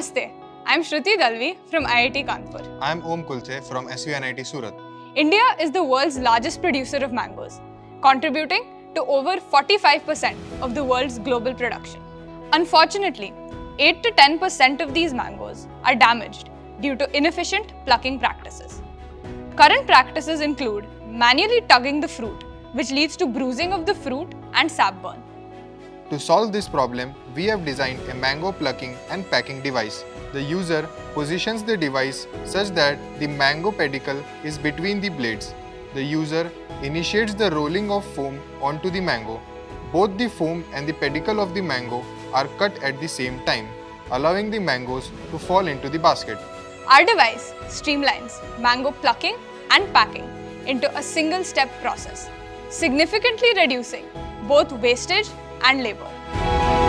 Namaste, I am Shruti Dalvi from IIT Kanpur. I am Om Kulche from SUNIT Surat. India is the world's largest producer of mangoes, contributing to over 45% of the world's global production. Unfortunately, 8 to 10% of these mangoes are damaged due to inefficient plucking practices. Current practices include manually tugging the fruit, which leads to bruising of the fruit and sap burn. To solve this problem, we have designed a mango plucking and packing device. The user positions the device such that the mango pedicle is between the blades. The user initiates the rolling of foam onto the mango. Both the foam and the pedicle of the mango are cut at the same time, allowing the mangoes to fall into the basket. Our device streamlines mango plucking and packing into a single-step process, significantly reducing both wastage and labor.